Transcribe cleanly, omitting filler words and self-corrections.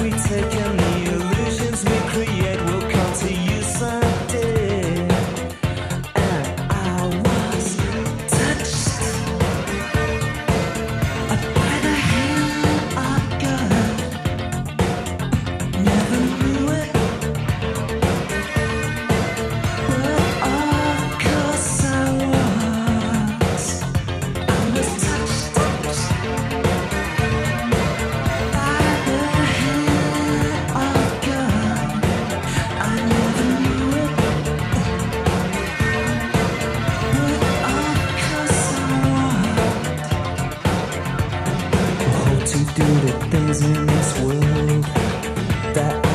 we take and the illusions we create will come to you someday. And I was touched by the hand of God. Never knew it, but of course I was. I was touched by the hand of God. I never knew it, but of course I was. Oh, to do the things in this world that I